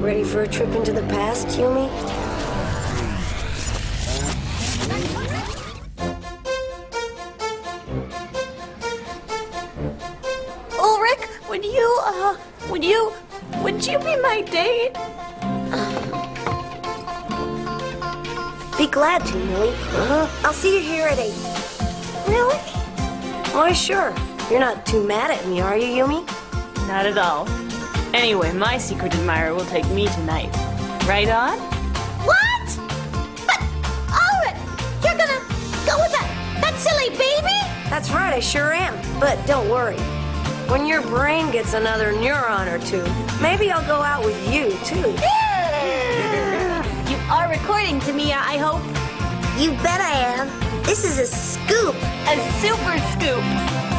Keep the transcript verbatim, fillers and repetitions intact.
Ready for a trip into the past, Yumi? Ulrich, would you, uh, would you, would you be my date? Be glad to, Millie. Uh-huh. I'll see you here at eight. Really? Why, sure. You're not too mad at me, are you, Yumi? Not at all. Anyway, my secret admirer will take me tonight. Right on? What? But, Ulrich, you're gonna go with that, that silly baby? That's right, I sure am. But don't worry. When your brain gets another neuron or two, maybe I'll go out with you, too. You are recording, Tamia, I hope. You bet I am. This is a scoop. A super scoop.